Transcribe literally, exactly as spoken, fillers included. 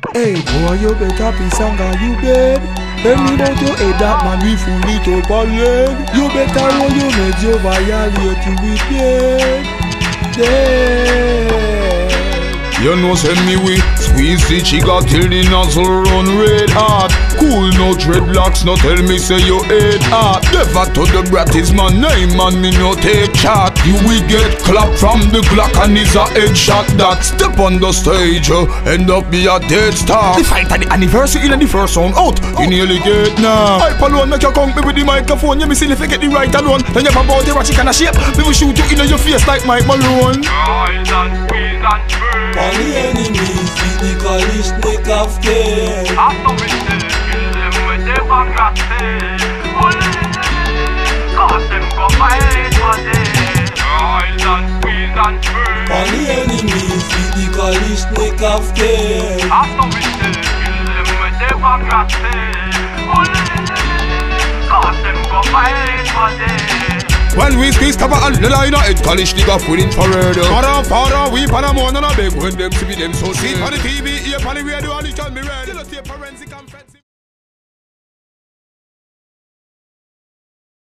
Hey boy, you better be sanga, you bed. Tell me about your head that man we full it up a lead. You better roll your meds, you violate you with dead. Dead. You know send me we squeeze the trigger till the nozzle run red hot. Cool no dreadlocks, no tell me say you head hot. Never to the brat is my name and me no take chat. You will get clap from the Glock and is a headshot that step on the stage, uh, end up be a dead star. The fight at the anniversary in the first round out, you nearly get now. I alone make you come me with the microphone. You me see if you get the right alone. Then you have about the ratchet kind of shape. Me will shoot you in your face like Mike Malone. Rise and squeeze and burn. For the enemies, feed the Kalishnikov game. After we still kill them with the bankruptcy. Cause them go fight for them. Rise and squeeze and burn. For the enemies, feed the Kalishnikov game. After we still kill them with the bankruptcy. Cause them go fight for them. When we squeeze cover all the line, head Kalishnikov with infrared. Father, father, we Panama and a beg when them to be them so see. On the T V, here on the radio, and it can be read. Still a forensic and fancy.